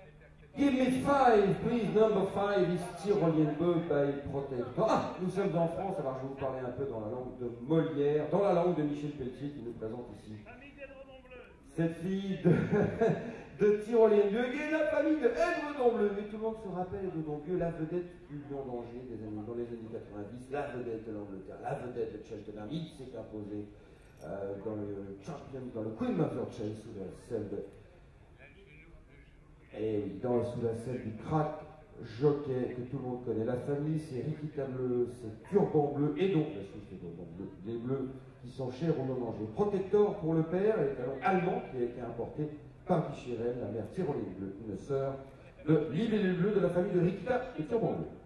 Give me five, please. Number five is Tyrolien Bleu by Protector. Ah, nous sommes en France, alors je vais vous parler un peu dans la langue de Molière, dans la langue de Michel Pelletier qui nous présente ici cette fille de Tyrolien Bleu, qui est la famille de Edredon Bleu. Mais tout le monde se rappelle Edredon Bleu, la vedette du Lion d'Angers dans les années 90, la vedette de l'Angleterre, la vedette de Cheltenham. Il s'est imposé dans le champion, dans le Queen Mother Chase sous la selle de... Et oui, sous la selle du crack jockey que tout le monde connaît. La famille, c'est Rikita Bleu, c'est Turban Bleu, et donc la suite des Turban Bleu, les bleus qui sont chers au Lion d'Angers. Protector pour le père, est un talon allemand qui a été importé par Pichirel, la mère Tyrolien Bleu, une sœur de Libellule Bleu de la famille de Rikita et Turban Bleu.